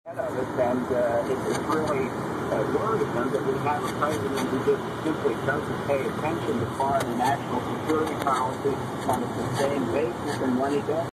And it's really worrisome that we have a president who just simply doesn't pay attention to foreign and national security policy on a sustained basis, and when he does,